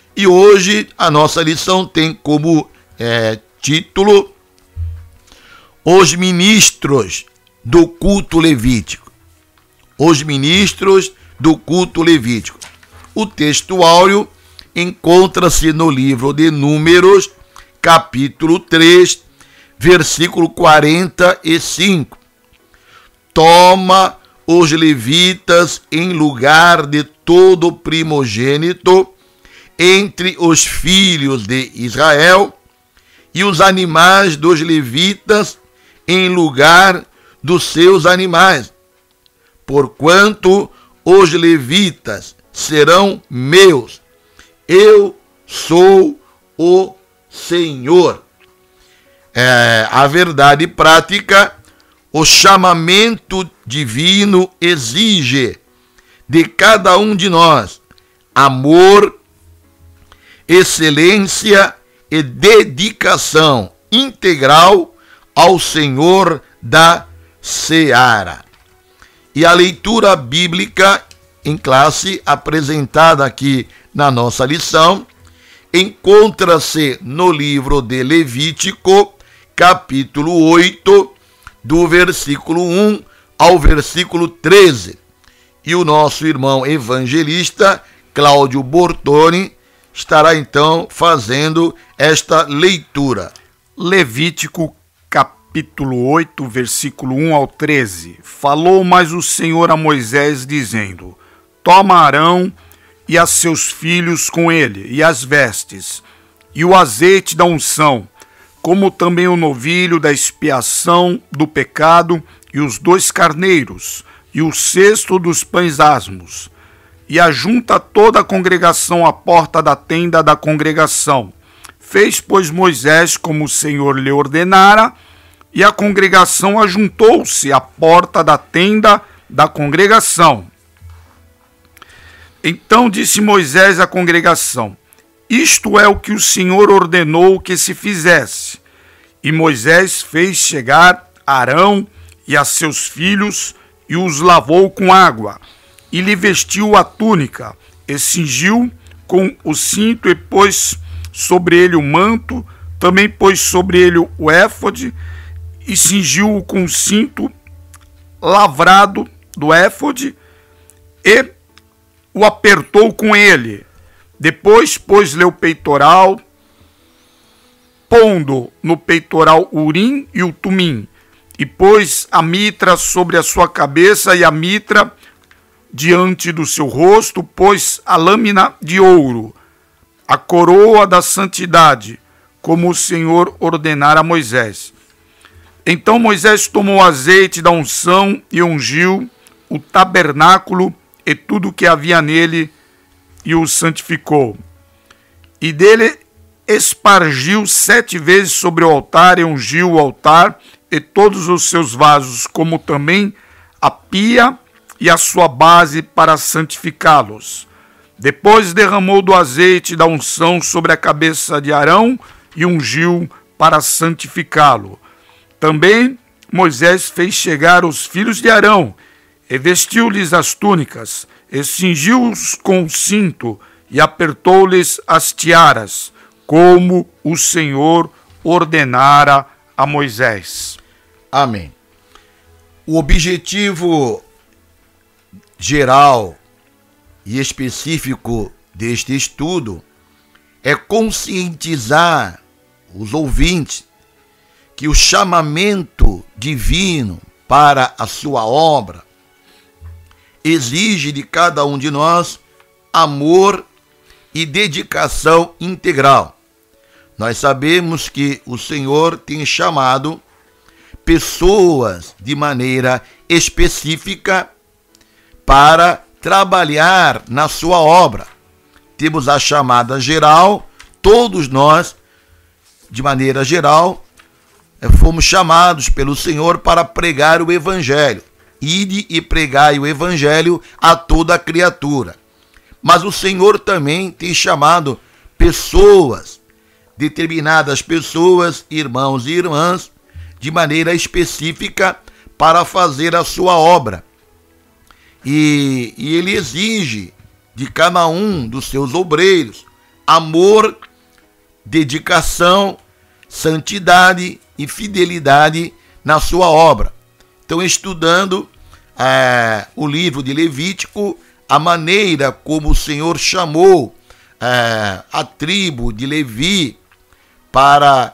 E hoje a nossa lição tem como título Os Ministros do Culto Levítico. Os Ministros do Culto Levítico. O texto áureo encontra-se no livro de Números, capítulo 3, versículo 45. Toma os levitas em lugar de todo primogênito entre os filhos de Israel, e os animais dos levitas em lugar dos seus animais, porquanto os levitas serão meus. Eu sou o Senhor. A verdade prática, o chamamento divino exige de cada um de nós amor, excelência e dedicação integral ao Senhor da Seara. E a leitura bíblica em classe apresentada aqui na nossa lição encontra-se no livro de Levítico, capítulo 8, do versículo 1 ao versículo 13. E o nosso irmão evangelista Cláudio Bortoni estará então fazendo esta leitura. Levítico capítulo 8, versículo 1 ao 13. Falou mais o Senhor a Moisés, dizendo: Toma Arão e a seus filhos com ele, e as vestes, e o azeite da unção, como também o novilho da expiação do pecado, e os 2 carneiros, e o cesto dos pães asmos, e ajunta toda a congregação à porta da tenda da congregação. Fez, pois, Moisés como o Senhor lhe ordenara, e a congregação ajuntou-se à porta da tenda da congregação. Então disse Moisés à congregação: Isto é o que o Senhor ordenou que se fizesse. E Moisés fez chegar Arão e a seus filhos, e os lavou com água, e lhe vestiu a túnica, e cingiu com o cinto, e pôs sobre ele o manto, também pôs sobre ele o éfode, e cingiu-o com o cinto lavrado do éfode, e o apertou com ele. Depois pôs-lhe o peitoral, pondo no peitoral o urim e o tumim, e pôs a mitra sobre a sua cabeça, e a mitra diante do seu rosto, pôs a lâmina de ouro, a coroa da santidade, como o Senhor ordenara a Moisés. Então Moisés tomou azeite da unção e ungiu o tabernáculo e tudo o que havia nele, e o santificou. E dele espargiu 7 vezes sobre o altar, e ungiu o altar e todos os seus vasos, como também a pia e a sua base, para santificá-los. Depois derramou do azeite da unção sobre a cabeça de Arão e ungiu para santificá-lo. Também Moisés fez chegar os filhos de Arão, e vestiu-lhes as túnicas, e cingiu-os com o cinto, e apertou-lhes as tiaras, como o Senhor ordenara a Moisés. Amém. O objetivo geral e específico deste estudo é conscientizar os ouvintes que o chamamento divino para a sua obra exige de cada um de nós amor e dedicação integral. Nós sabemos que o Senhor tem chamado pessoas de maneira específica para trabalhar na sua obra. Temos a chamada geral, todos nós, de maneira geral, fomos chamados pelo Senhor para pregar o Evangelho. Ide e pregai o Evangelho a toda a criatura. Mas o Senhor também tem chamado pessoas, determinadas pessoas, irmãos e irmãs, de maneira específica para fazer a sua obra. E ele exige de cada um dos seus obreiros amor, dedicação, santidade e fidelidade na sua obra. Então, estudando o livro de Levítico, a maneira como o Senhor chamou a tribo de Levi para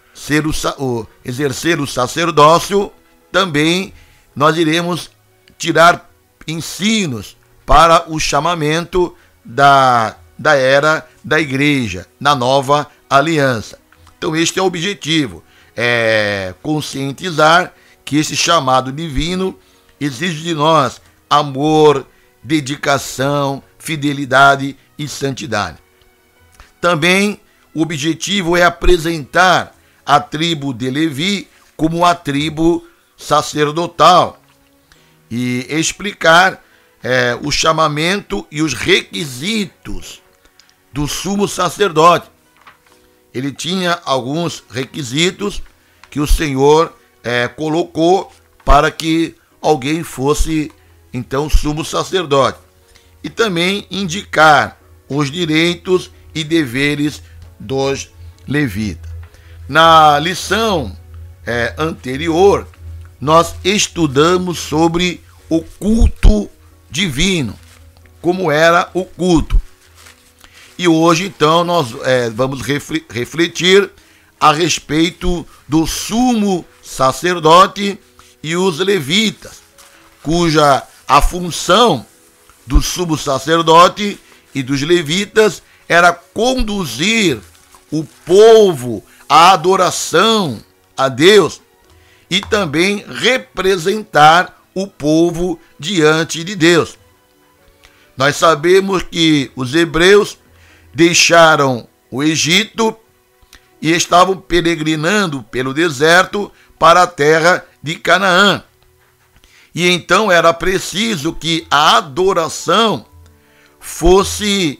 exercer o sacerdócio, também nós iremos tirar ensinos para o chamamento da era da igreja, na nova aliança. Então este é o objetivo, conscientizar que esse chamado divino exige de nós amor, dedicação, fidelidade e santidade. Também o objetivo é apresentar a tribo de Levi como a tribo sacerdotal e explicar o chamamento e os requisitos do sumo sacerdote. Ele tinha alguns requisitos que o Senhor colocou para que alguém fosse, então, sumo sacerdote. E também indicar os direitos e deveres dos levitas. Na lição anterior, nós estudamos sobre o culto divino, como era o culto. E hoje, então, nós vamos refletir a respeito do sumo sacerdote e os levitas, cuja a função do sumo sacerdote e dos levitas era conduzir o povo à adoração a Deus e também representar o povo diante de Deus. Nós sabemos que os hebreus deixaram o Egito e estavam peregrinando pelo deserto para a terra de Canaã. E então era preciso que a adoração fosse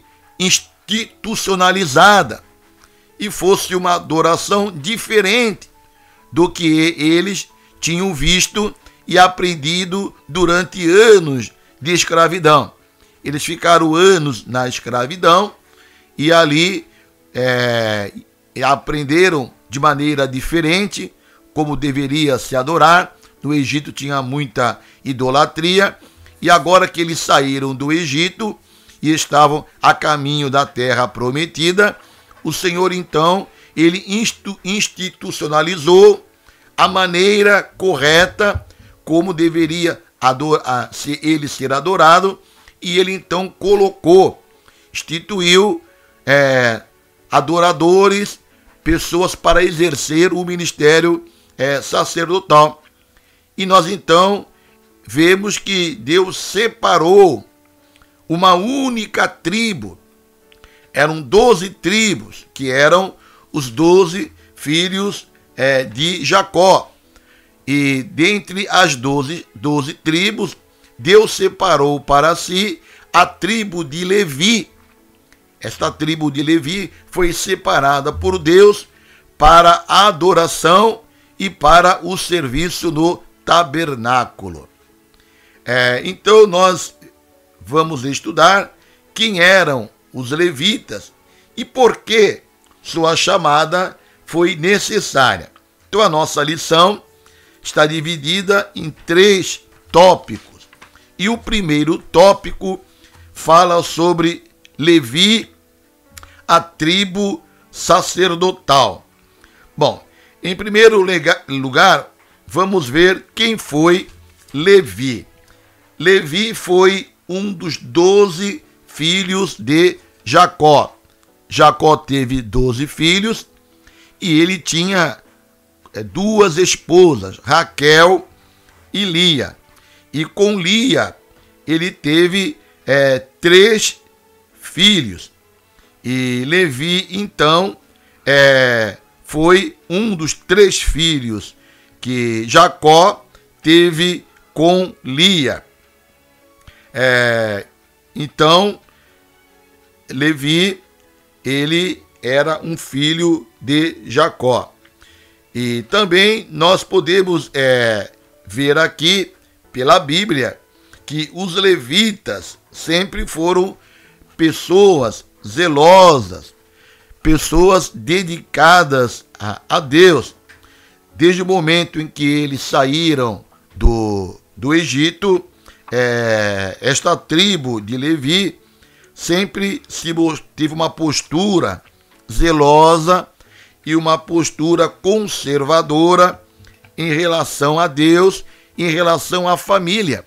institucionalizada e fosse uma adoração diferente do que eles tinham visto e aprendido durante anos de escravidão. Eles ficaram anos na escravidão e ali aprenderam de maneira diferente como deveria se adorar. No Egito tinha muita idolatria, e agora que eles saíram do Egito e estavam a caminho da terra prometida, o Senhor então, ele institucionalizou a maneira correta como deveria ele ser adorado, e ele então instituiu adoradores, pessoas para exercer o ministério sacerdotal. E nós então vemos que Deus separou uma única tribo. Eram 12 tribos, que eram os 12 filhos de Jacó. E dentre as 12 tribos, Deus separou para si a tribo de Levi. Esta tribo de Levi foi separada por Deus para a adoração e para o serviço no tabernáculo. Então nós vamos estudar quem eram os levitas e por que sua chamada foi necessária. Então a nossa lição está dividida em 3 tópicos. E o primeiro tópico fala sobre Levi, a tribo sacerdotal. Bom, em primeiro lugar, vamos ver quem foi Levi. Levi foi um dos 12 filhos de Jacó. Jacó teve 12 filhos e ele tinha 2 esposas, Raquel e Lia. E com Lia ele teve 3 filhos. E Levi, então, foi um dos 3 filhos que Jacó teve com Lia. Então, Levi, ele era um filho de Jacó. E também nós podemos ver aqui, pela Bíblia, que os levitas sempre foram pessoas zelosas, pessoas dedicadas a Deus. Desde o momento em que eles saíram do Egito, esta tribo de Levi sempre teve uma postura zelosa e uma postura conservadora em relação a Deus, em relação à família,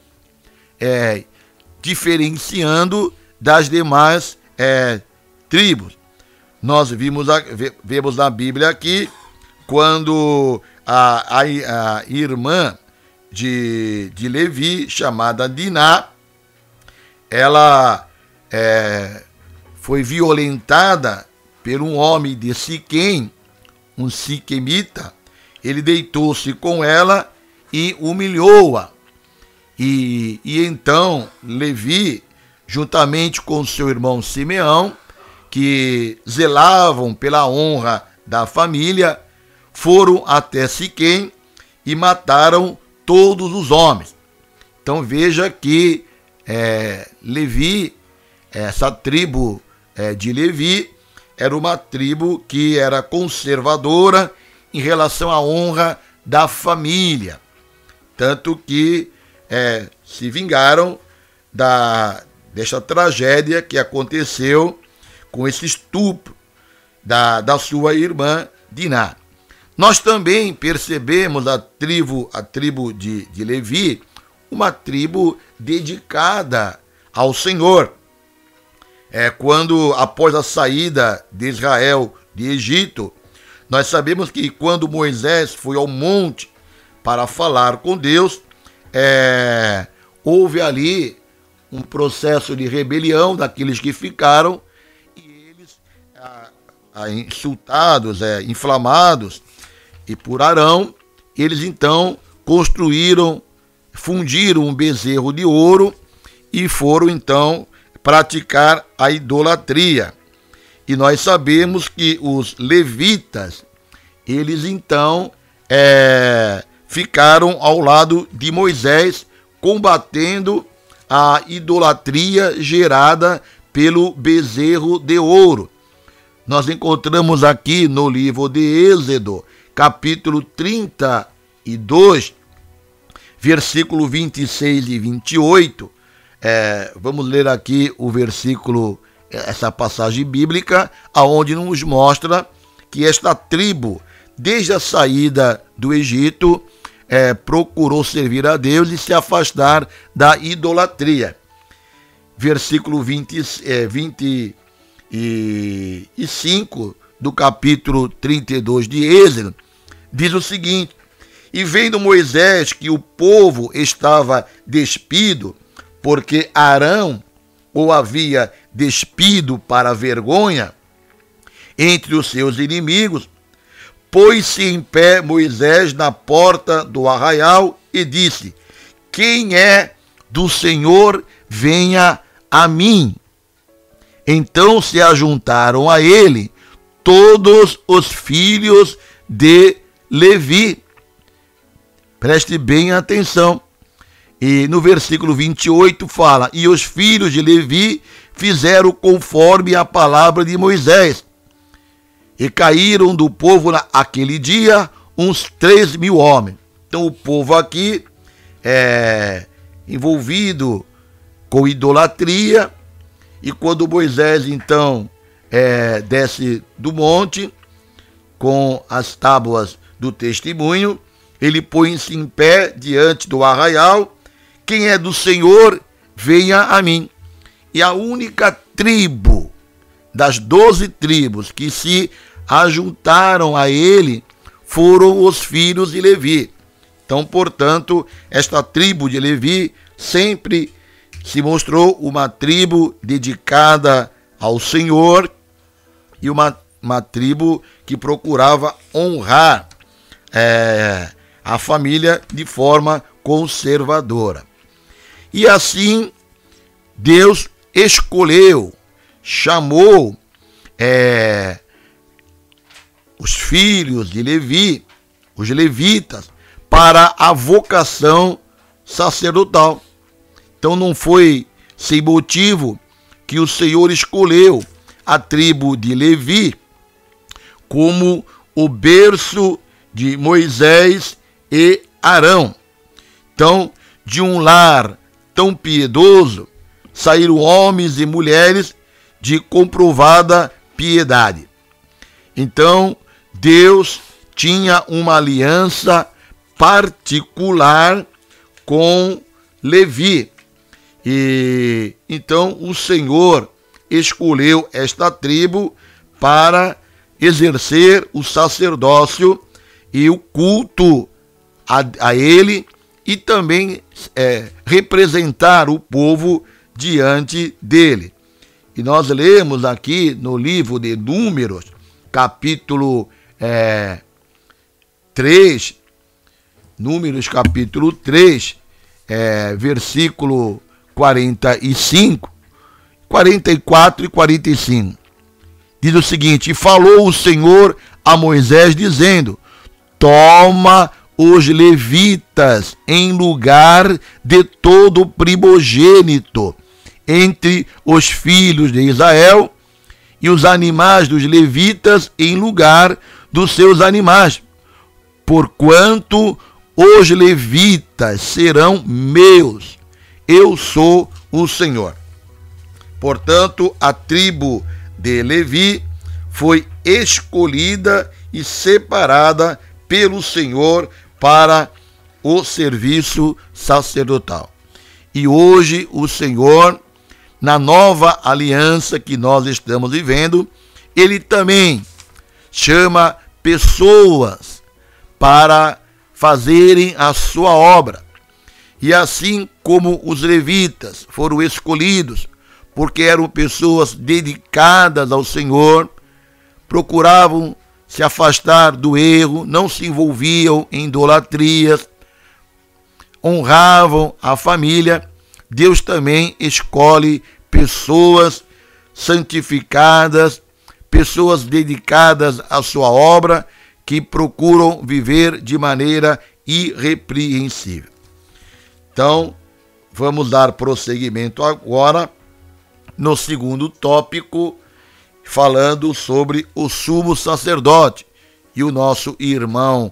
diferenciando das demais tribos. Nós vemos na Bíblia aqui, quando a irmã de Levi, chamada Diná, ela foi violentada por um homem de Siquém, um siquemita. Ele deitou-se com ela e humilhou-a. E então Levi, juntamente com seu irmão Simeão, que zelavam pela honra da família, foram até Siquém e mataram todos os homens. Então veja que Levi, essa tribo de Levi, era uma tribo que era conservadora em relação à honra da família. Tanto que se vingaram desta tragédia que aconteceu com esse estupro da sua irmã Diná. Nós também percebemos a tribo de Levi, uma tribo dedicada ao Senhor. Quando, após a saída de Israel de Egito, nós sabemos que quando Moisés foi ao monte para falar com Deus, houve ali um processo de rebelião daqueles que ficaram, e eles, insultados, inflamados, e por Arão, eles então fundiram um bezerro de ouro e foram então praticar a idolatria. E nós sabemos que os levitas, eles então ficaram ao lado de Moisés, combatendo a idolatria gerada pelo bezerro de ouro. Nós encontramos aqui no livro de Êxodo, capítulo 32, versículo 26 e 28, vamos ler aqui o versículo, essa passagem bíblica, aonde nos mostra que esta tribo, desde a saída do Egito, procurou servir a Deus e se afastar da idolatria. Versículo 25 do capítulo 32 de Êxodo, diz o seguinte: e vendo Moisés que o povo estava despido, porque Arão o havia despido para vergonha entre os seus inimigos, pôs-se em pé Moisés na porta do arraial e disse: quem é do Senhor, venha a mim. Então se ajuntaram a ele todos os filhos de Levi. Preste bem atenção. E no versículo 28 fala: e os filhos de Levi fizeram conforme a palavra de Moisés. E caíram do povo naquele dia uns 3.000 homens. Então o povo aqui envolvido com idolatria. E quando Moisés então desce do monte com as tábuas do testemunho, ele põe-se em pé diante do arraial: quem é do Senhor, venha a mim. E a única tribo das 12 tribos que se ajuntaram a ele foram os filhos de Levi. Então, portanto, esta tribo de Levi sempre se mostrou uma tribo dedicada ao Senhor e uma tribo que procurava honrar a família de forma conservadora. E assim, Deus escolheu, chamou os filhos de Levi, os levitas, para a vocação sacerdotal. Então não foi sem motivo que o Senhor escolheu a tribo de Levi como o berço de Moisés e Arão. Então, de um lar tão piedoso, saíram homens e mulheres de comprovada piedade. Então, Deus tinha uma aliança particular com Levi. E então o Senhor escolheu esta tribo para exercer o sacerdócio e o culto a ele, e também representar o povo diante dele. E nós lemos aqui no livro de Números, capítulo 3, Números capítulo 3, versículo 45, 44 e 45. Diz o seguinte: e falou o Senhor a Moisés, dizendo: toma os levitas em lugar de todo primogênito entre os filhos de Israel, e os animais dos levitas em lugar dos seus animais, porquanto os levitas serão meus, eu sou o Senhor. Portanto, a tribo de Levi foi escolhida e separada pelo Senhor para o serviço sacerdotal. E hoje o Senhor, na nova aliança que nós estamos vivendo, ele também chama pessoas para fazerem a sua obra. E assim como os levitas foram escolhidos porque eram pessoas dedicadas ao Senhor, procuravam se afastar do erro, não se envolviam em idolatrias, honravam a família, Deus também escolhe pessoas santificadas, pessoas dedicadas à sua obra, que procuram viver de maneira irrepreensível. Então, vamos dar prosseguimento agora no segundo tópico, falando sobre o sumo sacerdote. E o nosso irmão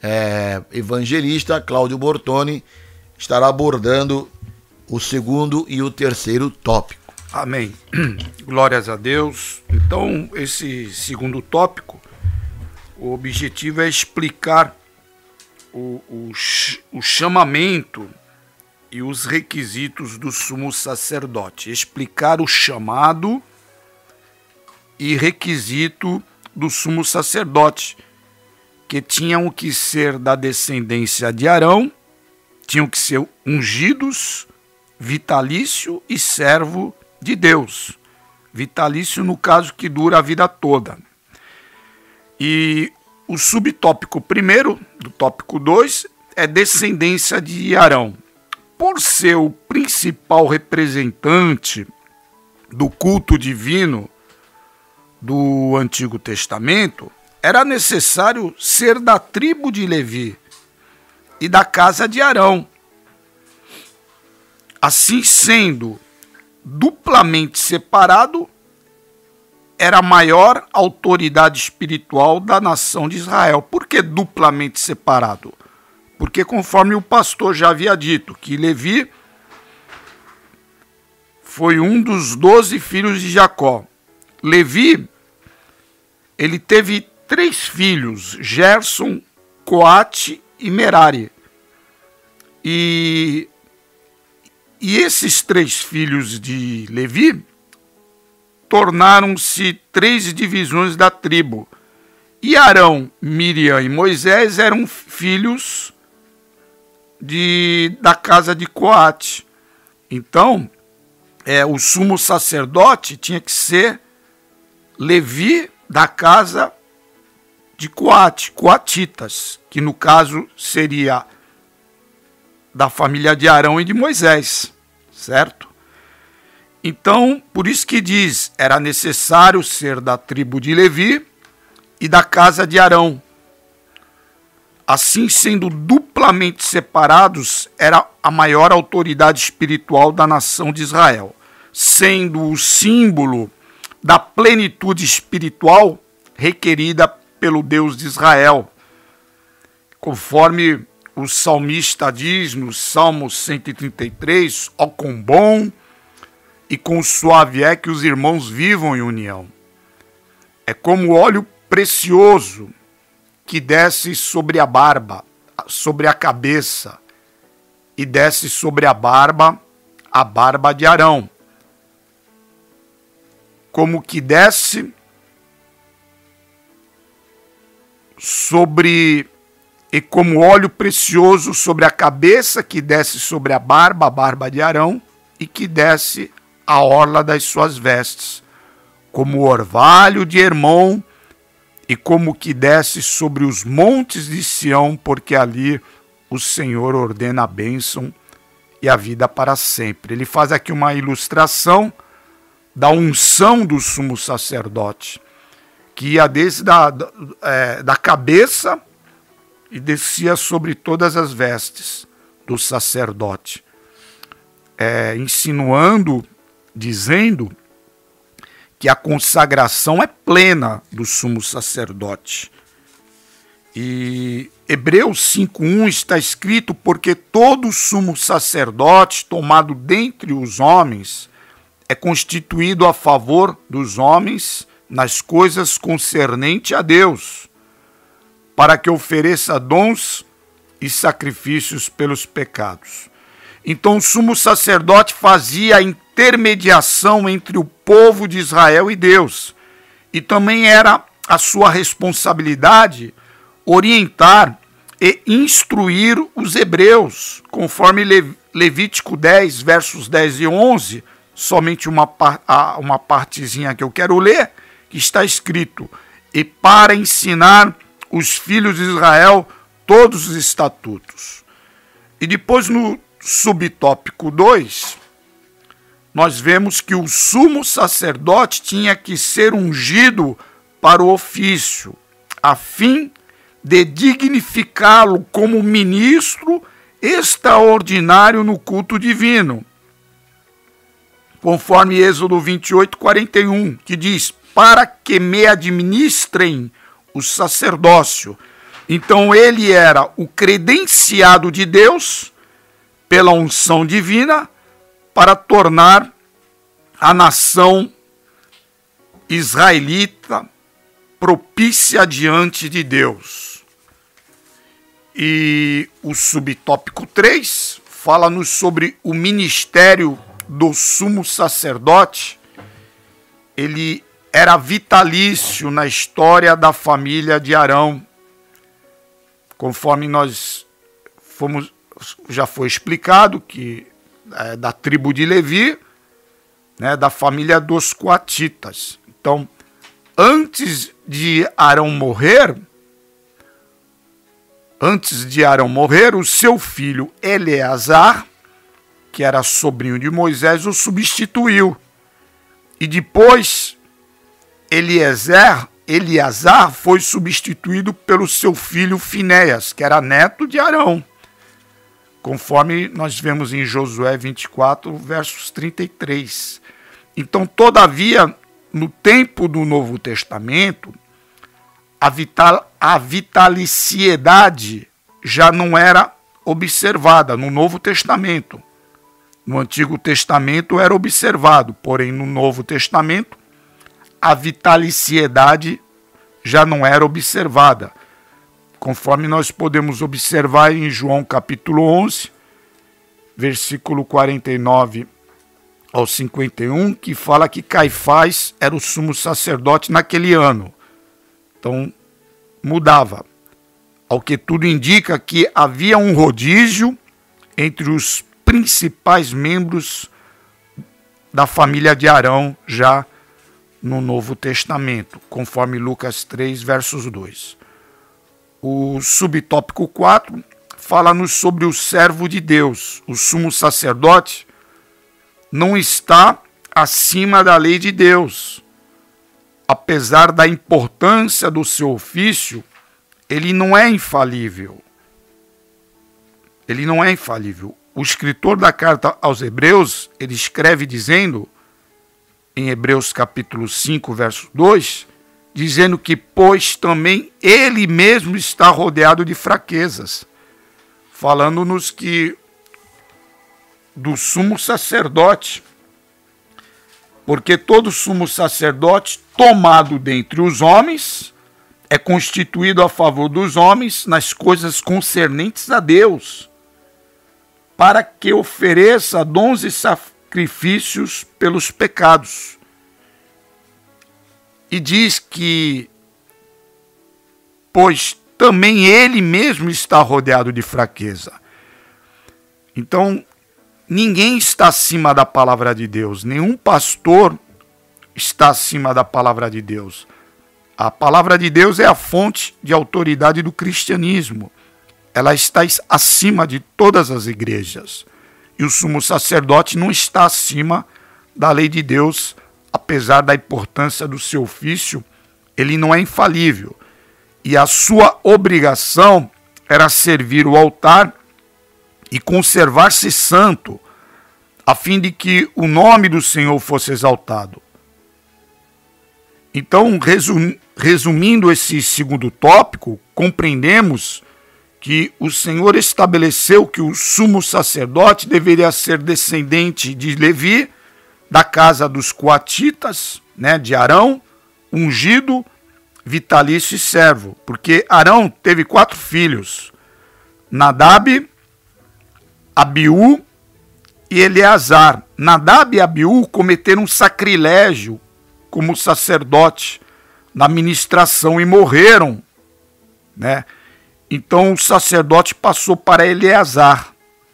evangelista Cláudio Bortoni estará abordando o segundo e o terceiro tópico. Amém. Glórias a Deus. Então, esse segundo tópico, o objetivo é explicar o chamamento e os requisitos do sumo sacerdote. Explicar o chamado e requisito do sumo sacerdote, que tinham que ser da descendência de Arão, tinham que ser ungidos, vitalício e servo de Deus. Vitalício, no caso, que dura a vida toda. E o subtópico primeiro, do tópico 2, é descendência de Arão. Por ser o principal representante do culto divino do Antigo Testamento, era necessário ser da tribo de Levi e da casa de Arão. Assim sendo duplamente separado, era a maior autoridade espiritual da nação de Israel. Por que duplamente separado? Porque, conforme o pastor já havia dito, que Levi foi um dos 12 filhos de Jacó. Levi, ele teve 3 filhos, Gerson, Coate e Merari. E esses 3 filhos de Levi tornaram-se 3 divisões da tribo. E Arão, Miriam e Moisés eram filhos da casa de Coate. Então, o sumo sacerdote tinha que ser Levi da casa de Coate, coatitas, que no caso seria da família de Arão e de Moisés, certo? Então, por isso que diz, era necessário ser da tribo de Levi e da casa de Arão. Assim, sendo duplamente separados, era a maior autoridade espiritual da nação de Israel, sendo o símbolo da plenitude espiritual requerida pelo Deus de Israel. Conforme o salmista diz no Salmo 133, ó quão bom e quão suave é que os irmãos vivam em união. É como óleo precioso que desce sobre a barba, sobre a cabeça, e desce sobre a barba de Arão. Como que desce e como óleo precioso sobre a cabeça, que desce sobre a barba de Arão, e que desce a orla das suas vestes, como o orvalho de Hermon, e como que desce sobre os montes de Sião, porque ali o Senhor ordena a bênção e a vida para sempre. Ele faz aqui uma ilustração da unção do sumo sacerdote, que ia desde da cabeça e descia sobre todas as vestes do sacerdote, insinuando, dizendo que a consagração é plena do sumo sacerdote. E Hebreus 5:1 está escrito: porque todo sumo sacerdote tomado dentre os homens é constituído a favor dos homens nas coisas concernentes a Deus, para que ofereça dons e sacrifícios pelos pecados. Então o sumo sacerdote fazia a intermediação entre o povo de Israel e Deus. E também era a sua responsabilidade orientar e instruir os hebreus, conforme Levítico 10, versos 10 e 11, somente uma partezinha que eu quero ler, que está escrito: e para ensinar os filhos de Israel todos os estatutos. E depois no subtópico 2, nós vemos que o sumo sacerdote tinha que ser ungido para o ofício, a fim de dignificá-lo como ministro extraordinário no culto divino, conforme Êxodo 28:41, que diz: para que me administrem o sacerdócio. Então ele era o credenciado de Deus pela unção divina para tornar a nação israelita propícia diante de Deus. E o subtópico 3 fala-nos sobre o ministério do sumo sacerdote. Ele era vitalício na história da família de Arão, conforme já foi explicado, que da tribo de Levi, né, da família dos coatitas. Então, antes de Arão morrer, o seu filho Eleazar, que era sobrinho de Moisés, o substituiu. E depois Eleazar foi substituído pelo seu filho Finéias, que era neto de Arão, conforme nós vemos em Josué 24, versos 33. Então, todavia, no tempo do Novo Testamento, a vitaliciedade já não era observada no Novo Testamento. No Antigo Testamento era observado, porém no Novo Testamento a vitaliciedade já não era observada, conforme nós podemos observar em João capítulo 11, versículo 49 ao 51, que fala que Caifás era o sumo sacerdote naquele ano. Então, mudava. Ao que tudo indica que havia um rodízio entre os principais membros da família de Arão já no Novo Testamento, conforme Lucas 3, versos 2. O subtópico 4 fala-nos sobre o servo de Deus. O sumo sacerdote não está acima da lei de Deus. Apesar da importância do seu ofício, ele não é infalível. Ele não é infalível. O escritor da carta aos Hebreus, ele escreve dizendo, em Hebreus capítulo 5, verso 2, dizendo que, pois também ele mesmo está rodeado de fraquezas, falando-nos que do sumo sacerdote, porque todo sumo sacerdote tomado dentre os homens é constituído a favor dos homens nas coisas concernentes a Deus, para que ofereça dons e sacrifícios pelos pecados. E diz que, pois também ele mesmo está rodeado de fraqueza. Então, ninguém está acima da palavra de Deus, nenhum pastor está acima da palavra de Deus. A palavra de Deus é a fonte de autoridade do cristianismo. Ela está acima de todas as igrejas. E o sumo sacerdote não está acima da lei de Deus, apesar da importância do seu ofício, ele não é infalível. E a sua obrigação era servir o altar e conservar-se santo, a fim de que o nome do Senhor fosse exaltado. Então, resumindo esse segundo tópico, compreendemos que o Senhor estabeleceu que o sumo sacerdote deveria ser descendente de Levi, da casa dos coatitas, de Arão, ungido, vitalício e servo. Porque Arão teve 4 filhos, Nadab, Abiú e Eleazar. Nadab e Abiú cometeram um sacrilégio como sacerdote na ministração e morreram, Então o sacerdote passou para Eleazar.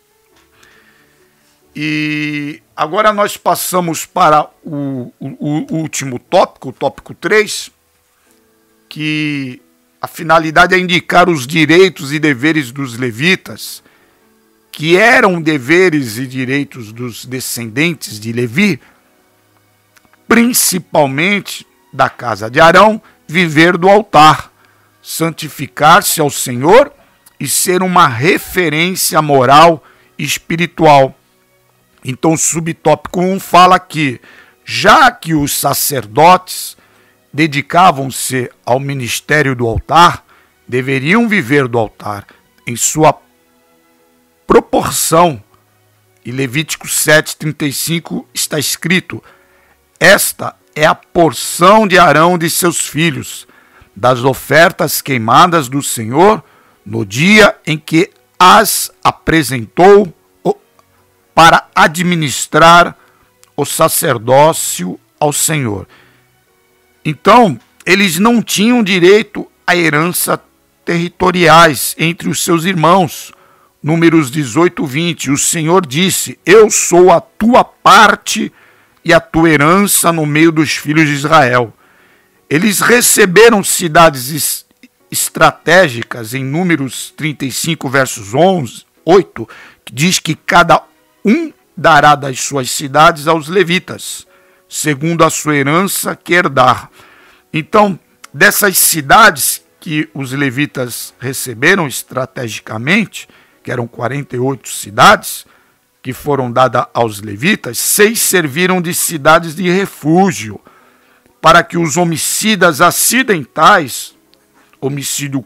E agora nós passamos para o último tópico, o tópico 3, que a finalidade é indicar os direitos e deveres dos levitas, que eram deveres e direitos dos descendentes de Levi, principalmente da casa de Arão, viver do altar, santificar-se ao Senhor e ser uma referência moral e espiritual. Então o subtópico 1 fala que, já que os sacerdotes dedicavam-se ao ministério do altar, deveriam viver do altar em sua proporção. E Levítico 7:35 está escrito: esta é a porção de Arão e de seus filhos, das ofertas queimadas do Senhor, no dia em que as apresentou para administrar o sacerdócio ao Senhor. Então, eles não tinham direito à herança territoriais entre os seus irmãos. Números 18:20, o Senhor disse: eu sou a tua parte e a tua herança no meio dos filhos de Israel. Eles receberam cidades estratégicas em Números 35, versos 8, que diz que cada um dará das suas cidades aos levitas, segundo a sua herança que herdar. Então, dessas cidades que os levitas receberam estrategicamente, que eram 48 cidades, que foram dadas aos levitas, 6 serviram de cidades de refúgio, para que os homicidas acidentais, homicídio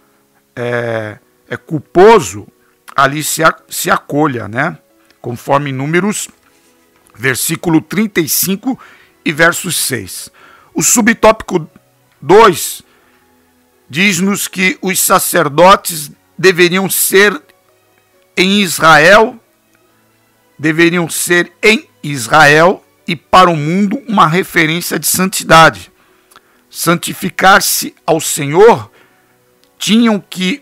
culposo, ali se acolha, conforme Números, versículo 35 e verso 6. O subtópico 2 diz-nos que os sacerdotes deveriam ser em Israel e para o mundo uma referência de santidade. Santificar-se ao Senhor, tinham que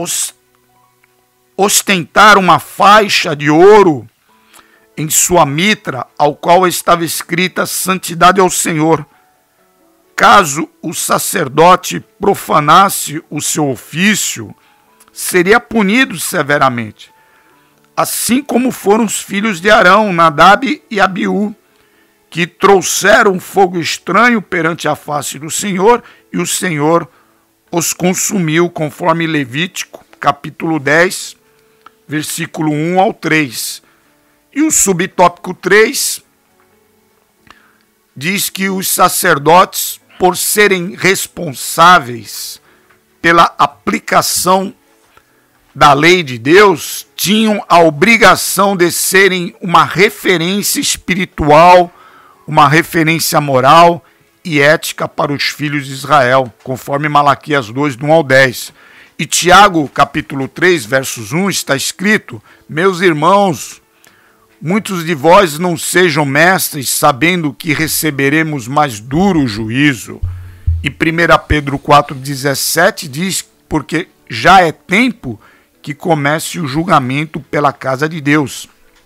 ostentar uma faixa de ouro em sua mitra, ao qual estava escrita santidade ao Senhor. Caso o sacerdote profanasse o seu ofício, seria punido severamente, assim como foram os filhos de Arão, Nadab e Abiú, que trouxeram fogo estranho perante a face do Senhor, e o Senhor os consumiu, conforme Levítico, capítulo 10, versículo 1 ao 3. E o subtópico 3 diz que os sacerdotes por serem responsáveis pela aplicação da lei de Deus, tinham a obrigação de serem uma referência espiritual, uma referência moral e ética para os filhos de Israel, conforme Malaquias 2, do 1 ao 10. E Tiago, capítulo 3, versos 1, está escrito: meus irmãos, muitos de vós não sejam mestres, sabendo que receberemos mais duro juízo. E 1 Pedro 4,17 diz: porque já é tempo que comece o julgamento pela casa de Deus.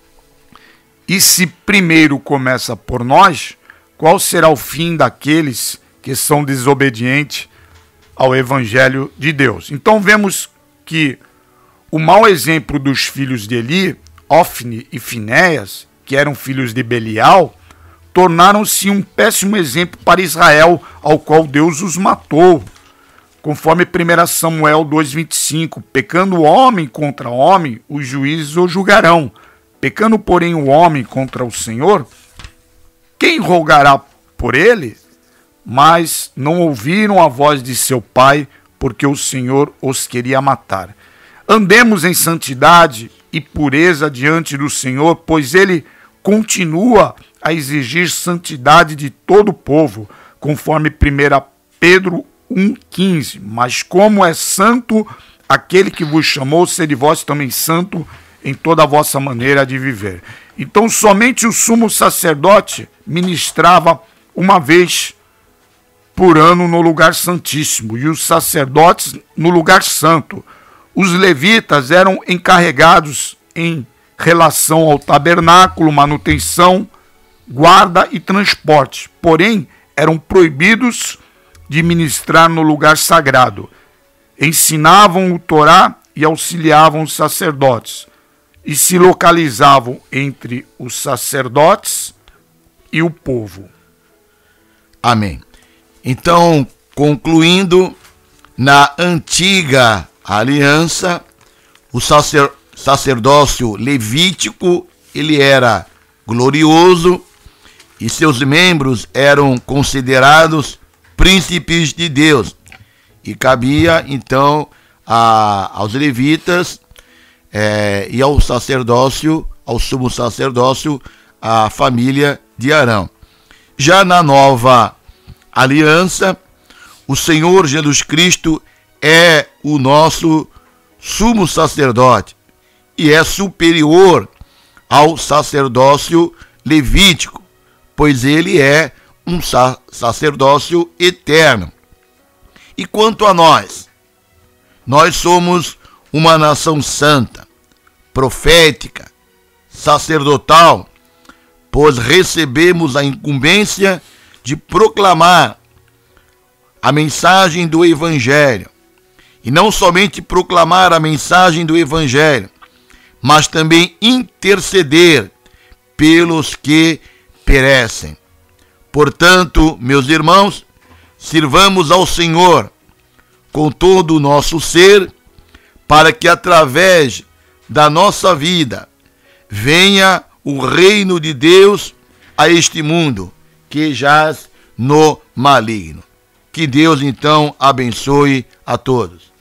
E se primeiro começa por nós, qual será o fim daqueles que são desobedientes ao Evangelho de Deus? Então vemos que o mau exemplo dos filhos de Eli, Ofni e Finéias, que eram filhos de Belial, tornaram-se um péssimo exemplo para Israel, ao qual Deus os matou. Conforme 1 Samuel 2,25, pecando o homem contra homem, os juízes o julgarão. Pecando, porém, o homem contra o Senhor, quem rogará por ele? Mas não ouviram a voz de seu pai, porque o Senhor os queria matar. Andemos em santidade e pureza diante do Senhor, pois ele continua a exigir santidade de todo o povo, conforme 1 Pedro 1,15. Mas como é santo aquele que vos chamou, sede vós também santo em toda a vossa maneira de viver. Então somente o sumo sacerdote ministrava uma vez por ano no lugar santíssimo, e os sacerdotes no lugar santo. Os levitas eram encarregados em relação ao tabernáculo, manutenção, guarda e transporte, porém eram proibidos de ministrar no lugar sagrado. Ensinavam o Torá e auxiliavam os sacerdotes, e se localizavam entre os sacerdotes e o povo. Amém. Então, concluindo, na antiga aliança, o sacerdócio levítico, ele era glorioso e seus membros eram considerados príncipes de Deus. E cabia, então, aos levitas e ao sacerdócio, ao sumo sacerdócio, a família de Arão. Já na nova aliança, o Senhor Jesus Cristo é o nosso sumo sacerdote e é superior ao sacerdócio levítico, pois ele é um sacerdócio eterno. E quanto a nós, nós somos uma nação santa, profética, sacerdotal, pois recebemos a incumbência de proclamar a mensagem do Evangelho. E não somente proclamar a mensagem do Evangelho, mas também interceder pelos que perecem. Portanto, meus irmãos, sirvamos ao Senhor com todo o nosso ser, para que através da nossa vida venha o reino de Deus a este mundo que jaz no maligno. Que Deus então abençoe a todos.